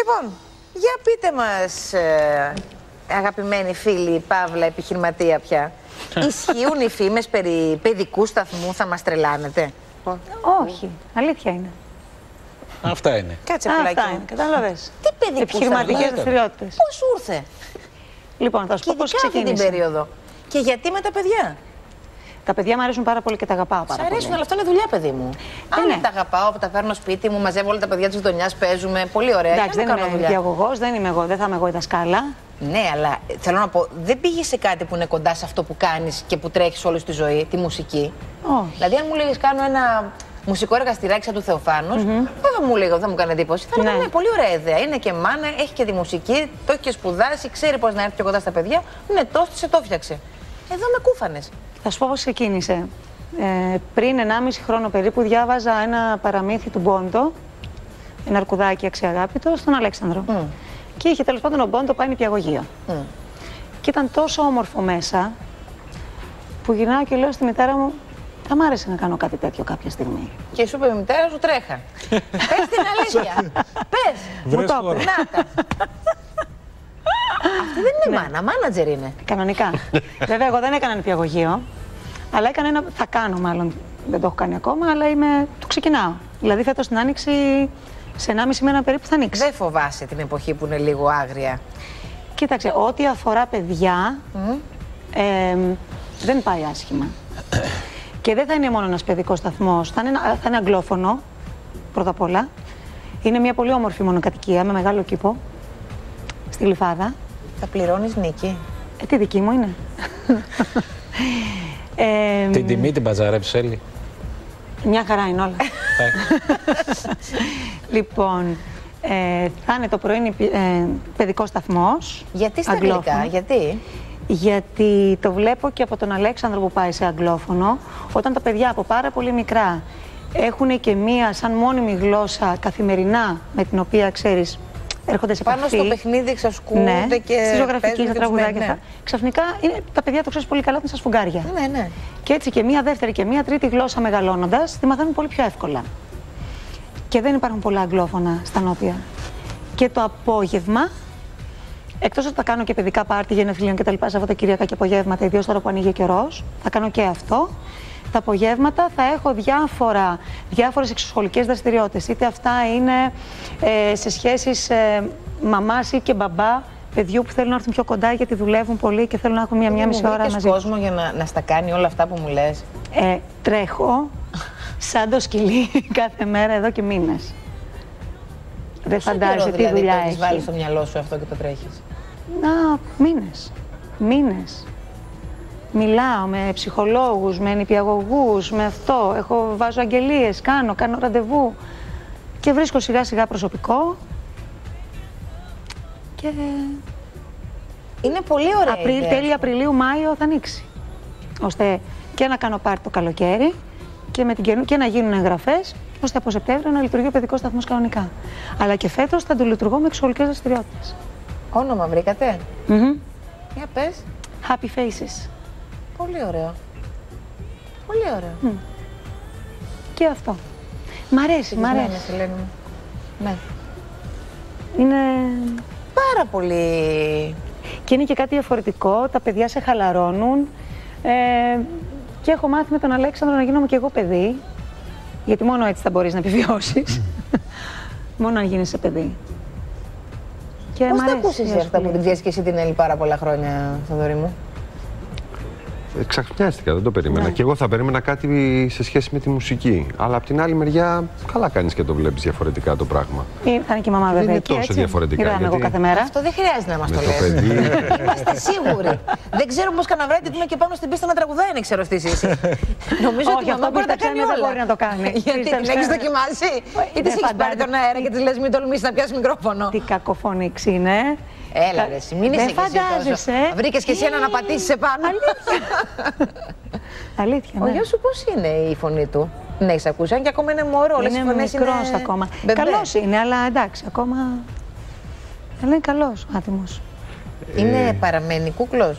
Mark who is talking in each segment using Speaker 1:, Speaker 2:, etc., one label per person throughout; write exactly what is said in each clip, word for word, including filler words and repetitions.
Speaker 1: Λοιπόν, για πείτε μας, ε, αγαπημένοι φίλοι, Παύλα, επιχειρηματία πια, ισχύουν οι φήμες περί παιδικού σταθμού, θα μας τρελάνετε?
Speaker 2: Όχι, αλήθεια είναι.
Speaker 3: Αυτά είναι.
Speaker 1: Κάτσε
Speaker 2: Αυτά
Speaker 1: πουλάκι
Speaker 2: είναι,
Speaker 1: μου.
Speaker 2: κατάλαβες.
Speaker 1: Τι παιδικού
Speaker 2: Επιχειρηματικές
Speaker 1: σταθμού?
Speaker 2: δραστηριότητες.
Speaker 1: Πώς σου ήρθε?
Speaker 2: Λοιπόν, θα σου
Speaker 1: Και
Speaker 2: πω πώς
Speaker 1: ειδικά αυτή την
Speaker 2: ξεκίνησε.
Speaker 1: περίοδο. Και γιατί με τα παιδιά?
Speaker 2: Τα παιδιά μου αρέσουν πάρα πολύ και τα αγαπάω
Speaker 1: Σ'
Speaker 2: πάρα
Speaker 1: αρέσουν,
Speaker 2: πολύ.
Speaker 1: αλλά αυτό είναι δουλειά, παιδί μου.
Speaker 2: Ε,
Speaker 1: Αν
Speaker 2: ναι.
Speaker 1: τα αγαπάω, τα φέρνω σπίτι μου, μαζεύω όλα τα παιδιά της γειτονιάς, παίζουμε. Πολύ ωραία.
Speaker 2: Εντάξει,
Speaker 1: και
Speaker 2: δεν
Speaker 1: να κάνω
Speaker 2: είμαι
Speaker 1: δουλειά.
Speaker 2: διαγωγός, δεν είμαι εγώ, δεν θα είμαι εγώ η δασκάλα.
Speaker 1: Ναι, αλλά θέλω να πω, δεν πήγε σε κάτι που είναι κοντά σε αυτό που κάνεις και που τρέχεις όλη τη ζωή, τη μουσική.
Speaker 2: Όχι.
Speaker 1: Δηλαδή, αν μου λέγες κάνω ένα μουσικό εργαστηράκι σαν του Θεοφάνους, mm-hmm. δεν θα μου λέγω, δεν μου κάνει εντύπωση. Θα λέγαμε, ναι, πολύ ωραία ιδέα. Είναι και μάνα, έχει και τη μουσική, το έχει και σπουδάσει, ξέρει πώς να έρθει πιο κοντά στα παιδιά. Ναι, το έστησε, το φτιάξε. Εδώ με κούφανες.
Speaker 2: Θα σου πω πώς ξεκίνησε. Ε, πριν ενάμιση χρόνο περίπου διάβαζα ένα παραμύθι του Μπόντο, ένα αρκουδάκι αξιαγάπητο, στον Αλέξανδρο. Mm. Και είχε τέλος πάντων ο Μπόντο πάει νηπιαγωγείο. Mm. Και ήταν τόσο όμορφο μέσα που γυρνάω και λέω στη μητέρα μου, θα μ' άρεσε να κάνω κάτι τέτοιο κάποια στιγμή.
Speaker 1: Και σου είπε η μητέρα σου, τρέχα. Πες την αλήθεια. Πες.
Speaker 2: Μου το είπε.
Speaker 1: Να τα. Αυτή δεν είναι μάνα, μάνατζερ είναι.
Speaker 2: Κανονικά. Βέβαια, εγώ δεν έκανα νηπιαγωγείο, αλλά έκανα ένα. Θα κάνω μάλλον. Δεν το έχω κάνει ακόμα, αλλά είμαι. Το ξεκινάω. Δηλαδή, φέτος την άνοιξη, σε ενάμιση μήνα περίπου θα ανοίξει.
Speaker 1: Δεν φοβάσαι την εποχή που είναι λίγο άγρια?
Speaker 2: Κοίταξε, ό,τι αφορά παιδιά, mm. ε, δεν πάει άσχημα. Και δεν θα είναι μόνο ένας παιδικός σταθμός, θα είναι, θα είναι αγγλόφωνο, πρώτα απ' όλα. Είναι μια πολύ όμορφη μονοκατοικία με μεγάλο κήπο, στη Γλυφάδα.
Speaker 1: Θα πληρώνεις νίκη?
Speaker 2: Ε, τι δική μου είναι. ε,
Speaker 3: Την τιμή την παζαρέψεις, Έλλη?
Speaker 2: Μια χαρά είναι όλα. Λοιπόν, ε, θα είναι το πρωί ε, παιδικός σταθμός.
Speaker 1: Γιατί στα αγγλικά, γιατί?
Speaker 2: Γιατί το βλέπω και από τον Αλέξανδρο που πάει σε αγγλόφωνο, όταν τα παιδιά από πάρα πολύ μικρά έχουν και μία σαν μόνιμη γλώσσα καθημερινά με την οποία, ξέρεις, έρχονται σε επαφή.
Speaker 1: Πάνω στο παιχνίδι εξασκούνται, ναι, και
Speaker 2: στη ζωγραφική, στα τραγουδάκια.
Speaker 1: Ναι.
Speaker 2: Ξαφνικά είναι, τα παιδιά το ξέρεις πολύ καλά ότι είναι στα σφουγγάρια.
Speaker 1: Ναι, ναι.
Speaker 2: Και έτσι και μία δεύτερη και μία τρίτη γλώσσα μεγαλώνοντας τη μαθαίνουν πολύ πιο εύκολα. Και δεν υπάρχουν πολλά αγγλόφωνα στα νότια. Και το απόγευμα, εκτός ότι θα κάνω και παιδικά πάρτι γενεθλίων και τα λοιπά Σαββατοκύριακα και απογεύματα, ιδίως τώρα που ανοίγει ο καιρός, θα κάνω και αυτό. Τα απογεύματα θα έχω διάφορα, διάφορες εξωσχολικές δραστηριότητες. Είτε αυτά είναι ε, σε σχέσεις ε, μαμάς ή και μπαμπά, παιδιού που θέλουν να έρθουν πιο κοντά γιατί δουλεύουν πολύ και θέλουν να έχουν μία-μία μισή ώρα μαζί.
Speaker 1: κόσμο για να, να στα κάνει όλα αυτά που μου λες?
Speaker 2: Ε, τρέχω σαν το σκυλί κάθε μέρα εδώ και μήνες. Δεν φαντάζεσαι τι
Speaker 1: δηλαδή,
Speaker 2: δουλειά
Speaker 1: το
Speaker 2: έχει.
Speaker 1: έχεις βάλει στο μυαλό σου αυτό και το τρέχεις?
Speaker 2: Να, μήνες. Μήνες. Μιλάω με ψυχολόγους, με νηπιαγωγούς, με αυτό. Έχω, βάζω αγγελίες, κάνω, κάνω ραντεβού. Και βρίσκω σιγά σιγά προσωπικό. Και...
Speaker 1: είναι πολύ ωραία
Speaker 2: Απρίλ,
Speaker 1: ιδέα.
Speaker 2: τέλη Απριλίου, Μάιο θα ανοίξει. Ώστε και να κάνω πάρτι το καλοκαίρι και, με την, και να γίνουν εγγραφές, ώστε από Σεπτέμβριο να λειτουργεί ο παιδικός σταθμός κανονικά. Αλλά και φέτος θα το λειτουργώ με εξωσχολικές δραστηριότητες.
Speaker 1: Όνομα βρήκατε?
Speaker 2: Mm-hmm.
Speaker 1: Για πες.
Speaker 2: Happy Faces.
Speaker 1: Πολύ ωραίο. Πολύ ωραίο.
Speaker 2: Mm. Και αυτό. Μ' αρέσει, μ' αρέσει.
Speaker 1: Ελένη μου. Ναι.
Speaker 2: Είναι...
Speaker 1: πάρα πολύ...
Speaker 2: Και είναι και κάτι διαφορετικό, τα παιδιά σε χαλαρώνουν. Ε, και έχω μάθει με τον Αλέξανδρο να γίνομαι και εγώ παιδί. Γιατί μόνο έτσι θα μπορείς να επιβιώσεις. Μόνο αν γίνεσαι παιδί. Και
Speaker 1: πώς τα ακούσεις αυτά που την ξέρεις και εσύ την Έλλη πάρα πολλά χρόνια, Θοδωρή μου?
Speaker 4: Ξαφνιάστηκα, δεν το περίμενα.
Speaker 2: Ναι.
Speaker 4: Και εγώ θα περίμενα κάτι σε σχέση με τη μουσική. Αλλά απ' την άλλη μεριά, καλά κάνεις και το βλέπεις διαφορετικά το πράγμα.
Speaker 2: Είναι, θα είναι και η μαμά βέβαια.
Speaker 4: Δεν είναι
Speaker 2: εκεί,
Speaker 4: τόσο
Speaker 2: έτσι.
Speaker 4: διαφορετικά.
Speaker 2: Γυρνάμε
Speaker 4: Γιατί...
Speaker 2: εγώ κάθε μέρα.
Speaker 1: Αυτό δεν χρειάζεται να μας
Speaker 4: με
Speaker 1: το
Speaker 4: το
Speaker 1: λες.
Speaker 4: παιδί.
Speaker 1: Είμαστε σίγουροι. Δεν ξέρω πώς κανένα βράδυ που είμαι και πάνω στην πίστα να τραγουδάει, δεν ξέρω τι εσύ. Νομίζω ότι η μαμά μπορεί να τα κάνει όλα.
Speaker 2: Δεν μπορεί να το κάνει.
Speaker 1: Γιατί την έχεις δοκιμάσει ή της έχεις πάρει τον αέρα και της λες μην τολμήσεις να πιάσεις μικρόφωνο?
Speaker 2: Τι κακοφωνix είναι.
Speaker 1: Έλα ρε εσύ, μην είσαι
Speaker 2: δεν
Speaker 1: και εσύ
Speaker 2: φαντάζεσαι.
Speaker 1: Βρήκες και εσύ ένα να πατήσεις επάνω.
Speaker 2: Αλήθεια,
Speaker 1: Ο
Speaker 2: ναι.
Speaker 1: γιος σου πώς είναι η φωνή του? Δεν έχεις ακούσει, αν και ακόμα είναι μωρό, όλες οι
Speaker 2: Είναι
Speaker 1: φωνές
Speaker 2: μικρός
Speaker 1: είναι...
Speaker 2: ακόμα.
Speaker 1: μπεμπέ.
Speaker 2: Καλός είναι, αλλά εντάξει, ακόμα... Αλλά είναι καλός, άτιμος.
Speaker 1: Είναι παραμένει κούκλος?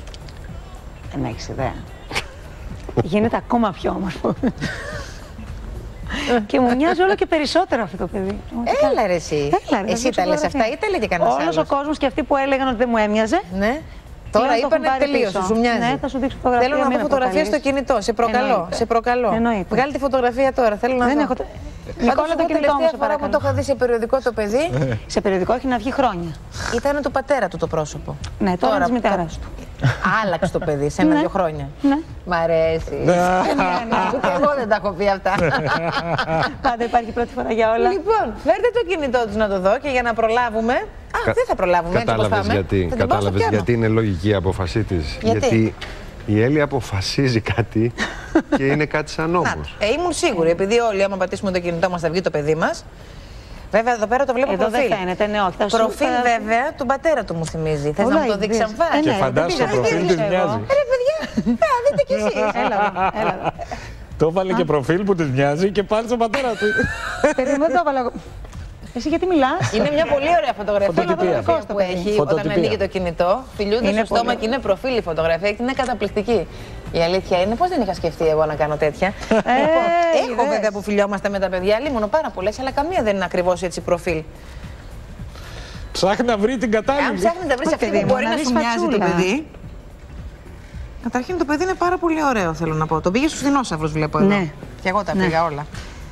Speaker 2: Δεν έχεις ιδέα. Γίνεται ακόμα πιο όμορφο. Και μου μοιάζει όλο και περισσότερο αυτό το παιδί.
Speaker 1: Έλα ρε εσύ.
Speaker 2: Έλα, ρε,
Speaker 1: εσύ τα λες αυτά ή τα λέει και κανένας άλλος?
Speaker 2: Όλος ο κόσμος και αυτοί που έλεγαν ότι δεν μου έμοιαζε.
Speaker 1: Ναι. Τώρα είπανε τελείωσε, σου μοιάζει.
Speaker 2: Ναι, θα σου δείξω φωτογραφία.
Speaker 1: Θέλω να πω φωτογραφία στο κινητό. Σε προκαλώ.
Speaker 2: Εννοείται.
Speaker 1: Σε προκαλώ.
Speaker 2: Εννοείται.
Speaker 1: Βγάλει τη φωτογραφία τώρα. Θέλω να
Speaker 2: δεν
Speaker 1: δω.
Speaker 2: έχω. Νικόλα, το κινητό μου, σε
Speaker 1: φορά που το είχα δει σε περιοδικό το παιδί.
Speaker 2: Σε περιοδικό έχει να βγει χρόνια.
Speaker 1: Ήταν του πατέρα του το πρόσωπο.
Speaker 2: Ναι, τώρα τη μητέρα του.
Speaker 1: Άλλαξε το παιδί σε ένα-δύο χρόνια.
Speaker 2: Ναι.
Speaker 1: Μ' αρέσει. Και εγώ δεν τα έχω πει αυτά.
Speaker 2: Πάντα υπάρχει πρώτη φορά για όλα.
Speaker 1: Λοιπόν, φέρτε το κινητό του να το δω και για να προλάβουμε. Α, δεν θα προλάβουμε.
Speaker 4: Κατάλαβες γιατί, κατάλαβες γιατί είναι λογική η απόφασή της.
Speaker 1: Γιατί?
Speaker 4: γιατί η Έλλη αποφασίζει κάτι και είναι κάτι σαν νόμος.
Speaker 1: Ε, ήμουν σίγουρη, επειδή όλοι άμα πατήσουμε το κινητό μας θα βγει το παιδί μας. Βέβαια εδώ πέρα το βλέπω
Speaker 2: εδώ
Speaker 1: προφίλ.
Speaker 2: Δεν φαίνεται, ναι, όχι.
Speaker 1: Προφίλ θα... βέβαια του πατέρα του μου θυμίζει. Θες να μου το δείξει αμφά?
Speaker 3: Και φαντάσου το προφίλ της μοιάζει.
Speaker 1: Ρε παιδιά, θα δείτε κι εσείς.
Speaker 2: Έλα, έλα.
Speaker 3: Το έβαλε και προφίλ που της μοιάζει και πάλι στον πατέρα του.
Speaker 2: Παιδί, δεν το έβαλα. Εσύ γιατί μιλάς?
Speaker 1: Είναι μια πολύ ωραία φωτογραφία που έχει όταν ανοίγει το κινητό. Φιλιούνται στο στόμα και είναι προφίλ η φωτογραφία και είναι καταπληκτική. Η αλήθεια είναι πως δεν είχα σκεφτεί εγώ να κάνω τέτοια. Έχω βέβαια που φιλιόμαστε με τα παιδιά, λίμωνο πάρα πολλές, αλλά καμία δεν είναι ακριβώς έτσι προφίλ.
Speaker 3: Ψάχνει να βρει την κατάλληλη.
Speaker 1: Αν ψάχνει να βρει αυτή που μπορεί να σου μοιάζει το παιδί. Καταρχήν το παιδί είναι πάρα πολύ ωραίο, θέλω να πω. Το πήγε στους δεινόσαυρους, βλέπω εδώ.
Speaker 2: Ναι.
Speaker 1: Και εγώ τα πήγα όλα.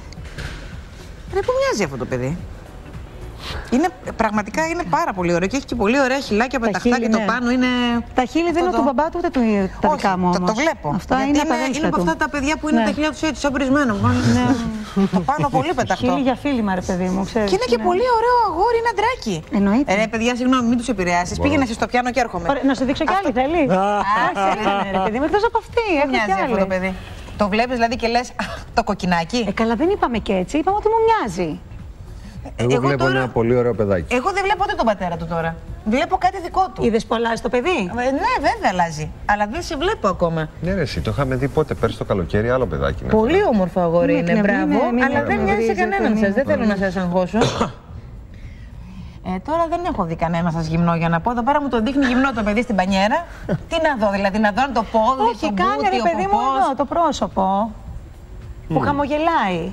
Speaker 1: Ρε, πού μοιάζει αυτό το παιδί? Είναι, πραγματικά είναι πάρα πολύ ωραίο και έχει και πολύ ωραία χυλάκια πεταχτά και το
Speaker 2: ναι.
Speaker 1: πάνω είναι.
Speaker 2: Τα χείλη δεν είναι
Speaker 1: το...
Speaker 2: του μπαμπά του ούτε του τα
Speaker 1: Όχι,
Speaker 2: δικά μου.
Speaker 1: Το, το βλέπω.
Speaker 2: Αυτά
Speaker 1: γιατί
Speaker 2: είναι,
Speaker 1: είναι, είναι από αυτά τα παιδιά που είναι
Speaker 2: ναι.
Speaker 1: τα χείλια του έτσι, σαν πρισμένο. Ναι. Το πάνω πολύ πεταχτό.
Speaker 2: Χείλη για φίλημα, ρε παιδί μου, ξέρεις.
Speaker 1: Και είναι και
Speaker 2: ναι.
Speaker 1: πολύ ωραίο αγόρι, είναι αντράκι.
Speaker 2: Εννοείται.
Speaker 1: Ε, ρε, παιδιά, συγγνώμη, μην του επηρεάσει. Πήγαινε εσύ στο πιάνο και έρχομαι.
Speaker 2: Ωραία, να σου δείξω κι άλλη, θέλει. Άσε, ρε παιδί μου, εκτός από αυτή.
Speaker 1: Μοιάζει αυτό το παιδί. Το βλέπει δηλαδή και λε το κοκκινάκι.
Speaker 2: Ε, καλά, δεν είπαμε και έτσι, είπαμε ότι μου μοιάζει.
Speaker 4: Εγώ, εγώ βλέπω τώρα... ένα πολύ ωραίο παιδάκι.
Speaker 1: Εγώ δεν βλέπω ούτε τον πατέρα του τώρα. Βλέπω κάτι δικό του.
Speaker 2: Είδες που αλλάζει το παιδί?
Speaker 1: Ε, ναι, βέβαια αλλάζει. Αλλά δεν σε βλέπω ακόμα.
Speaker 4: Ναι, ρε, εσύ το είχαμε δει πότε, πέρσι το καλοκαίρι, άλλο παιδάκι.
Speaker 1: Πολύ αυτό. Όμορφο αγόρι είναι, μπράβο.
Speaker 2: Ναι, ναι,
Speaker 1: αλλά
Speaker 2: ναι,
Speaker 1: δεν
Speaker 2: ναι,
Speaker 1: μοιάζει σε
Speaker 2: ναι,
Speaker 1: κανέναν
Speaker 2: ναι,
Speaker 1: σας.
Speaker 2: ναι,
Speaker 1: Δεν θέλω
Speaker 2: ναι.
Speaker 1: να σας αγχώσω. Ε, τώρα δεν έχω δει κανένα σας γυμνό για να πω. Εδώ πέρα μου το δείχνει γυμνό το παιδί στην πανιέρα. Τι να δω, δηλαδή να δω αν το πόδι,
Speaker 2: όχι,
Speaker 1: το
Speaker 2: κάνε
Speaker 1: μπούτι,
Speaker 2: ρε παιδί μου εδώ το πρόσωπο. Που χαμογελάει.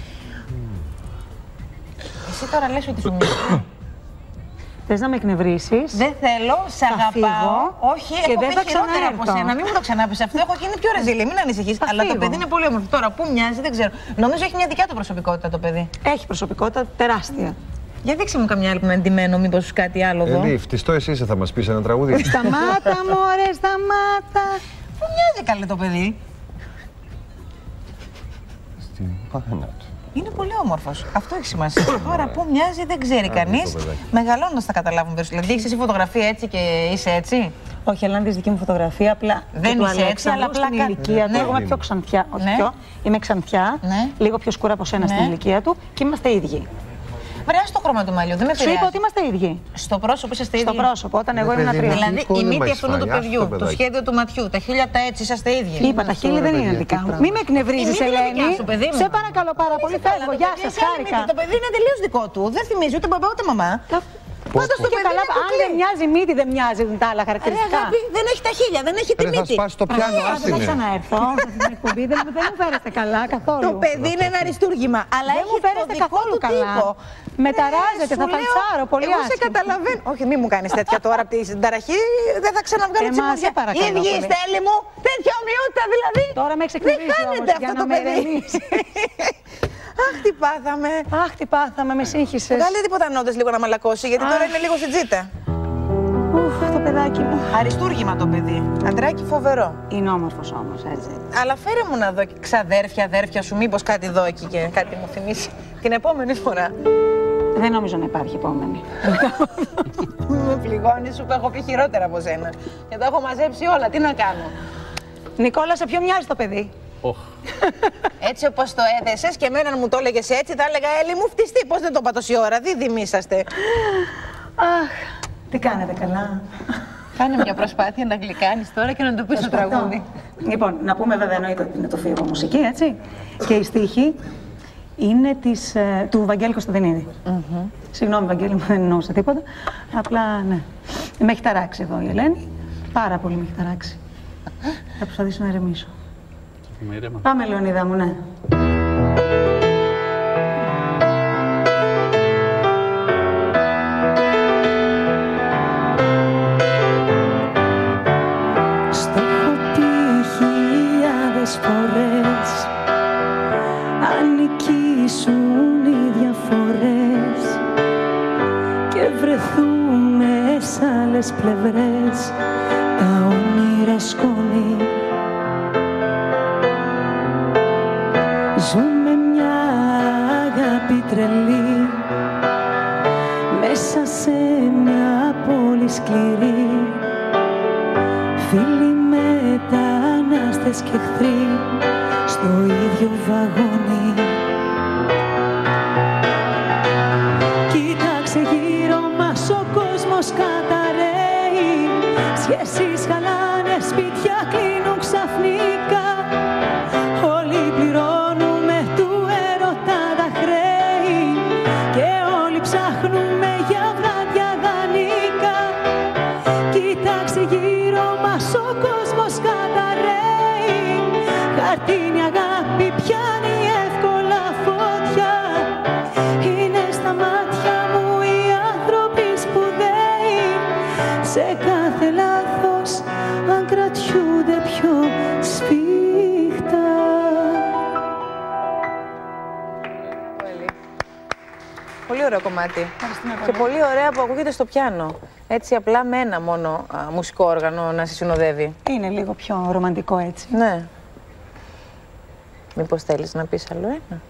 Speaker 1: Εσύ τώρα λες ότι σου μοιάζει.
Speaker 2: Θες να με εκνευρίσεις?
Speaker 1: Δεν θέλω, σ' αγαπάω. Όχι,
Speaker 2: και
Speaker 1: έχω
Speaker 2: δεν
Speaker 1: πει
Speaker 2: θα
Speaker 1: χειρότερα από
Speaker 2: ξαναέρθω.
Speaker 1: σένα. Μην μου το ξανάπεις αυτό. Έχω γίνει πιο ρεζίλη. Μην ανησυχείς. Αλλά το παιδί είναι πολύ όμορφο. Τώρα, πού μοιάζει, δεν ξέρω. Νομίζω έχει μια δικιά του προσωπικότητα το παιδί.
Speaker 2: Έχει προσωπικότητα τεράστια.
Speaker 1: Για δείξε μου καμιά άλλη που να εντυμένο, μήπως κάτι άλλο εδώ.
Speaker 4: Ελί, φτιστό εσύ είσαι, θα μας πεις ένα τραγούδι.
Speaker 2: Σταμάτα, μωρέ, σταμάτα.
Speaker 1: Πού μοιάζει καλέ το παιδί.
Speaker 4: Στην πάχανα του.
Speaker 1: Είναι πολύ όμορφος. Αυτό έχει σημασία. Τώρα πού μοιάζει δεν ξέρει κανείς. Μεγαλώνοντας θα καταλάβουν περισσότερο. Δηλαδή έχεις εσύ φωτογραφία έτσι και είσαι έτσι.
Speaker 2: Όχι, αλλά αν δεις δική μου φωτογραφία, απλά
Speaker 1: δεν είσαι έτσι, αλλά απλά
Speaker 2: στην ηλικία του.
Speaker 1: Ναι.
Speaker 2: Εγώ είμαι πιο ξανθιά. Όχι
Speaker 1: Ναι.
Speaker 2: πιο. Είμαι ξανθιά,
Speaker 1: Ναι.
Speaker 2: λίγο πιο σκούρα από σένα
Speaker 1: Ναι.
Speaker 2: στην ηλικία του και είμαστε ίδιοι.
Speaker 1: Βρέα στο χρώμα του μαλλιού, δεν με
Speaker 2: Σου
Speaker 1: πειράζει.
Speaker 2: είπα ότι είμαστε ίδιοι.
Speaker 1: Στο πρόσωπο είσαστε ίδιοι.
Speaker 2: Στο πρόσωπο, όταν εγώ ήμουν τρία.
Speaker 1: Δηλαδή η μύτη αυτού του
Speaker 4: φάει,
Speaker 1: παιδιού,
Speaker 4: άστο,
Speaker 1: το
Speaker 4: παιδάκι.
Speaker 1: σχέδιο του ματιού, τα χείλια τα έτσι, είσαστε ίδιοι.
Speaker 2: Είπα, τα χείλη δεν είναι δικά μου. Μην με εκνευρίζεις,
Speaker 1: Η μύτη είναι
Speaker 2: Ελένη.
Speaker 1: δικιά σου, παιδί μου.
Speaker 2: Σε παρακαλώ πάρα πολύ, φεύγω. Γεια σας, χάρηκα.
Speaker 1: Το παιδί είναι τελείως δικό του. Δεν θυμίζει ούτε μπαμπά ούτε μαμά. Πάντως το
Speaker 2: Και
Speaker 1: παιδί
Speaker 2: καλά,
Speaker 1: είναι το
Speaker 2: αν
Speaker 1: κλείνει.
Speaker 2: δεν μοιάζει μύτη, δεν μοιάζει τα άλλα
Speaker 1: Ρε
Speaker 2: χαρακτηριστικά.
Speaker 1: αγάπη, δεν έχει τα χείλια, δεν έχει τη
Speaker 4: Ρε, θα
Speaker 1: μύτη.
Speaker 4: σπάσει το πιάνο,
Speaker 2: Δεν θα
Speaker 4: άστινε.
Speaker 2: ξαναέρθω σε αυτή την εκπομπή, δεν δεν μου φέρεστε καλά καθόλου.
Speaker 1: Το παιδί είναι ένα αριστούργημα, αλλά
Speaker 2: Δεν
Speaker 1: έχει
Speaker 2: μου
Speaker 1: το
Speaker 2: φέρεστε
Speaker 1: δικό
Speaker 2: καθόλου
Speaker 1: του
Speaker 2: καλά.
Speaker 1: τύπο.
Speaker 2: Με ταράζετε,
Speaker 1: Ρε,
Speaker 2: θα
Speaker 1: σου λέω,
Speaker 2: φαντσάρω πολύ
Speaker 1: εγώ σε
Speaker 2: άσχημα.
Speaker 1: καταλαβαίνω. Όχι, μη μου κάνεις τέτοια τώρα από την ταραχή, δεν θα ξαναβγάλω
Speaker 2: Εμάς,
Speaker 1: τσιμωδιά.
Speaker 2: σε παρακαλώ
Speaker 1: Ίδιοι
Speaker 2: πολύ.
Speaker 1: είστε, Έλλη μου, τέτοια ομοιότητα δηλαδή.
Speaker 2: Τώρα με έχεις εκνευρίσει
Speaker 1: Δεν
Speaker 2: όμως,
Speaker 1: χάνεται
Speaker 2: για
Speaker 1: αυτό
Speaker 2: να
Speaker 1: το
Speaker 2: με
Speaker 1: παιδί.
Speaker 2: ηρεμήσεις.
Speaker 1: Αχ, τι πάθαμε.
Speaker 2: Αχ, τι πάθαμε, με σύγχυσες.
Speaker 1: Βγάλε τίποτα νότες λίγο να μαλακώσει, γιατί τώρα είναι λίγο στην τζίτα.
Speaker 2: Ουφ, το παιδάκι μου.
Speaker 1: Αριστούργημα το παιδί. Αντράκι φοβερό.
Speaker 2: Είναι όμορφος όμως, έτσι.
Speaker 1: Αλλά φέρε μου να δω και ξαδέρφια, αδέρφια σου, μήπως κάτι δω εκεί και κάτι μου θυμίσει την επόμενη φορά.
Speaker 2: Δεν νομίζω να υπάρχει επόμενη.
Speaker 1: Με πληγώνει, σου που έχω πει χειρότερα από σένα. Και τα έχω μαζέψει όλα, τι να κάνω.
Speaker 2: Νικόλα, σε ποιο μοιάζει το παιδί?
Speaker 1: Έτσι όπως το έδεσες και εμένα μου το έλεγες έτσι, θα έλεγα Έλλη μου φτιστή, πώς δεν το είπα τόση ώρα, δίδυμοι είσαστε.
Speaker 2: Αχ, τι κάνετε καλά?
Speaker 1: Κάνε μια προσπάθεια να γλυκάνεις τώρα και να το πεις στο τραγούδι.
Speaker 2: Λοιπόν, να πούμε βέβαια εννοείται ότι είναι το Φίβο μουσική, έτσι. Και η στίχη είναι της, ε, του Βαγγέλη Κωνσταντινίδη. Mm-hmm. Συγγνώμη, Βαγγέλη μου, δεν εννοούσα τίποτα. Απλά, ναι. Με έχει ταράξει εδώ η Ελένη. Πάρα πολύ με έχει ταράξει. Θα προσπαθήσω να ηρεμήσω. Πάμε, Λεωνίδα μου, ναι. βρεθούμε σ' άλλες πλευρές, τα όνειρα σκόνη. Ζούμε μια αγάπη τρελή μέσα σε μια πόλη σκληρή. Φίλοι, μετανάστες και εχθροί στο ίδιο βαγόνι. Κοίταξε γύρω μας, ο κόσμος καταραίει. Σχέσεις χαλάνε, σπίτια κλείνουν ξαφνικά. Όλοι πληρώνουμε του έρωτα τα χρέη και όλοι ψάχνουμε για βράδια δανεικά. Κοίταξε γύρω μας, ο κόσμος καταραίει. Χαρτίνη αγάπη πιάνει εύκολα φωτιά. Είναι στα μάτια μου οι άνθρωποι σπουδαίοι. Σε κάθε λάθος αν κρατιούνται πιο σφιχτά.
Speaker 1: Πολύ ωραίο κομμάτι. Και πολύ ωραία που ακούγεται στο πιάνο. Έτσι απλά με ένα μόνο α, μουσικό όργανο να σε συνοδεύει.
Speaker 2: Είναι λίγο πιο ρομαντικό έτσι.
Speaker 1: Ναι. Μήπως θέλεις να πεις άλλο ένα?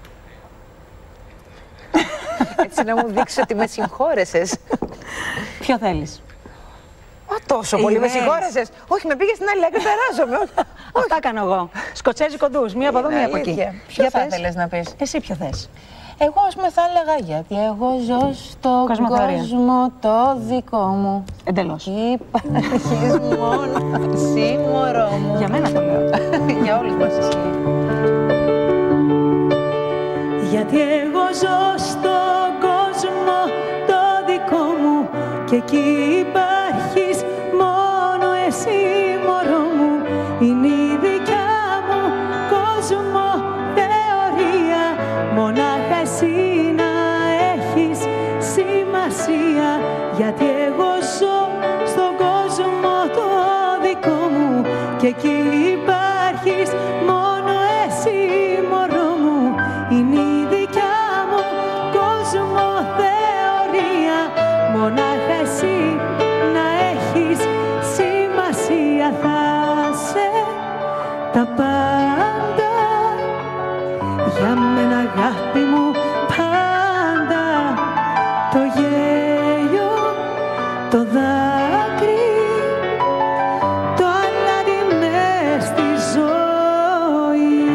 Speaker 1: Έτσι να μου δείξεις ότι με συγχώρεσες.
Speaker 2: Ποιο θέλεις?
Speaker 1: Α, τόσο πολύ με συγχώρεσες. Όχι, με πήγες στην άλλη άκρη, περάζομαι.
Speaker 2: Αυτά κάνω εγώ. Σκοτσέζικο ντους, μία από εδώ, μία από εκεί.
Speaker 1: Ποιο θα ήθελες να πεις?
Speaker 2: Εσύ ποιο θες?
Speaker 1: Εγώ, ας πούμε, θα έλεγα γιατί εγώ ζω στον κόσμο το δικό μου.
Speaker 2: Εντελώς.
Speaker 1: Υπάρχεις μόνο εσύ, μωρό μου.
Speaker 2: Για μένα το λέω.
Speaker 1: Για όλους μας ισχύει.
Speaker 2: Γιατί εγώ ζω στον κόσμο το δικό μου και εκεί υπάρχεις μόνο εσύ, μωρό μου. Είναι η δικιά μου κόσμο θεωρία, μονάχα εσύ να έχεις σημασία. Γιατί εγώ ζω στον κόσμο το δικό μου και εκεί υπάρχεις μόνο εσύ, μωρό μου. Είναι η δικιά μου κόσμο θεωρία, μονάχα εσύ να έχεις σημασία. Θα σε τα πάντα για μένα, αγάπη μου, πάντα. Το γέλιο, το δάκρυ, το αλάτι μες στη ζωή.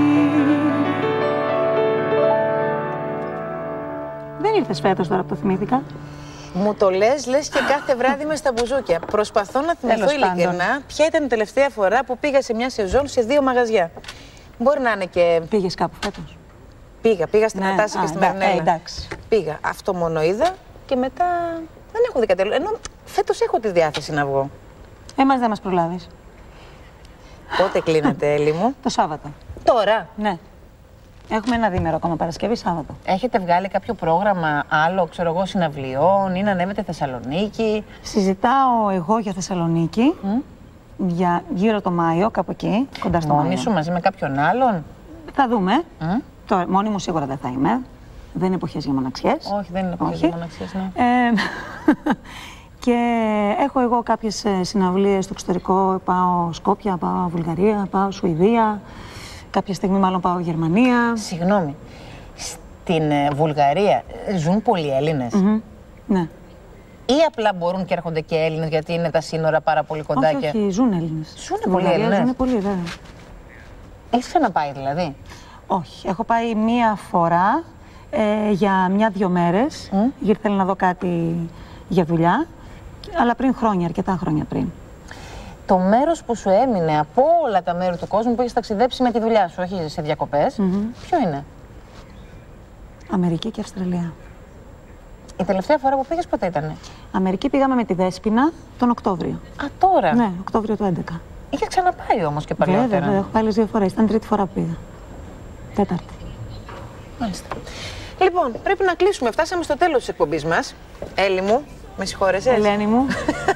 Speaker 2: Δεν ήρθες φέτος τώρα που το θυμήθηκα?
Speaker 1: Μου το λες, λες και κάθε βράδυ μες στα μπουζούκια. Προσπαθώ να θυμηθώ
Speaker 2: Τέλος
Speaker 1: ειλικρινά
Speaker 2: πάντων.
Speaker 1: ποια ήταν η τελευταία φορά που πήγα σε μια σεζόν σε δύο μαγαζιά. Μπορεί να είναι και.
Speaker 2: Πήγες κάπου φέτος?
Speaker 1: Πήγα, πήγα στην
Speaker 2: Ναι,
Speaker 1: Ατάση και
Speaker 2: α,
Speaker 1: στη
Speaker 2: εντά-
Speaker 1: Μαρινέλα.
Speaker 2: ε, εντάξει.
Speaker 1: Πήγα. Αυτό μόνο είδα και μετά δεν έχω δει κάτι άλλο. Ενώ φέτος έχω τη διάθεση να βγω.
Speaker 2: Εμάς δεν μας προλάβεις.
Speaker 1: Πότε κλείνεται, Έλλη μου?
Speaker 2: Το Σάββατο.
Speaker 1: Τώρα.
Speaker 2: Ναι. Έχουμε ένα δίμερο ακόμα, Παρασκευή, Σάββατο.
Speaker 1: Έχετε βγάλει κάποιο πρόγραμμα άλλο, ξέρω εγώ, συναυλιών ή να ανέβετε Θεσσαλονίκη?
Speaker 2: Συζητάω εγώ για Θεσσαλονίκη,
Speaker 1: Mm.
Speaker 2: για γύρω το Μάιο, κάπου εκεί, κοντά στο
Speaker 1: Μόνη
Speaker 2: Μάιο.
Speaker 1: σου, μαζί με κάποιον άλλον?
Speaker 2: Θα δούμε.
Speaker 1: Mm.
Speaker 2: Τώρα, μόνη μου σίγουρα δεν θα είμαι. Δεν είναι εποχές για μοναξιές.
Speaker 1: Όχι, δεν είναι εποχές
Speaker 2: Όχι.
Speaker 1: για μοναξιές, ναι.
Speaker 2: Ε, και έχω εγώ κάποιες ε, συναυλίες στο εξωτερικό. Πάω Σκόπια, πάω Βουλγαρία, πάω Σουηδία. Κάποια στιγμή μάλλον πάω Γερμανία.
Speaker 1: Συγγνώμη. Στην ε, Βουλγαρία ε, ζουν πολλοί Έλληνες?
Speaker 2: Mm-hmm. Ναι.
Speaker 1: Ή απλά μπορούν και έρχονται και Έλληνες γιατί είναι τα σύνορα πάρα πολύ κοντά?
Speaker 2: Όχι,
Speaker 1: και...
Speaker 2: όχι, ζουν Έλληνες.
Speaker 1: Ζουνε
Speaker 2: Στη
Speaker 1: πολλοί
Speaker 2: Βουλγαρία
Speaker 1: Έλληνες?
Speaker 2: Ζουνε πολλοί, βέβαια.
Speaker 1: Έχεις ξαναπάει δηλαδή?
Speaker 2: Όχι, έχω πάει μία φορά ε, για μια-δυο μέρες,
Speaker 1: Mm.
Speaker 2: γιατί θέλω να δω κάτι για δουλειά, αλλά πριν χρόνια, αρκετά χρόνια πριν.
Speaker 1: Το μέρος που σου έμεινε από όλα τα μέρη του κόσμου που έχεις ταξιδέψει με τη δουλειά σου, όχι σε διακοπές,
Speaker 2: Mm-hmm.
Speaker 1: ποιο είναι?
Speaker 2: Αμερική και Αυστραλία.
Speaker 1: Η τελευταία φορά που πήγες πότε ήτανε?
Speaker 2: Αμερική πήγαμε με τη Δέσποινα τον Οκτώβριο.
Speaker 1: Α, τώρα.
Speaker 2: Ναι, Οκτώβριο του έντεκα.
Speaker 1: Είχες ξαναπάει όμως και
Speaker 2: Βέβαια,
Speaker 1: παλιότερα.
Speaker 2: βέβαια, έχω πάει άλλες δύο φορές. Ήταν τρίτη φορά που πήγα. Τέταρτη.
Speaker 1: Μάλιστα. Λοιπόν, πρέπει να κλείσουμε. Φτάσαμε στο τέλος της εκπομπής μας. Έλλη μου, με συγχώρεσες?
Speaker 2: Ελένη μου.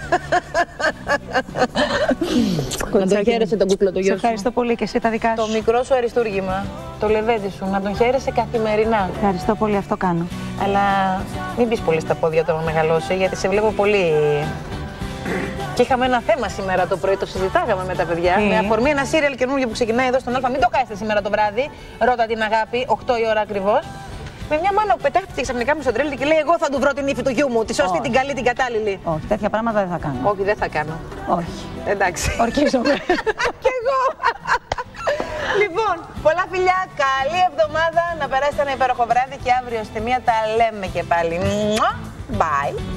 Speaker 1: Να τον χαίρεσαι τον κούκλο του
Speaker 2: Σε
Speaker 1: γιο σου.
Speaker 2: ευχαριστώ πολύ και εσύ τα δικά σου.
Speaker 1: Το μικρό σου αριστούργημα, το λεβέντι σου, να τον χαίρεσαι καθημερινά.
Speaker 2: Ευχαριστώ πολύ, αυτό κάνω.
Speaker 1: Αλλά μην μπεις πολύ στα πόδια όταν μεγαλώσει, γιατί σε βλέπω πολύ. Και είχαμε ένα θέμα σήμερα το πρωί, το συζητάγαμε με τα παιδιά. Mm. Με αφορμή ένα σύριαλ καινούργιο που ξεκινάει εδώ στον Α. Μην το χάσετε σήμερα το βράδυ. Ρώτα την αγάπη, οκτώ η ώρα ακριβώς. Με μια μάνα που πετάχτηκε ξαφνικά με στον τρέλι και λέει: εγώ θα του βρω την ύφη του γιού μου, τη σωστή, την καλή, την κατάλληλη.
Speaker 2: Όχι, τέτοια πράγματα δεν θα κάνω.
Speaker 1: Όχι, δεν θα κάνω.
Speaker 2: Όχι.
Speaker 1: Εντάξει.
Speaker 2: Ορκίζομαι.
Speaker 1: Κι εγώ. Λοιπόν, πολλά φιλιά, καλή εβδομάδα, να περάσετε ένα υπέροχο βράδυ και αύριο στη μία τα λέμε και πάλι. Bye.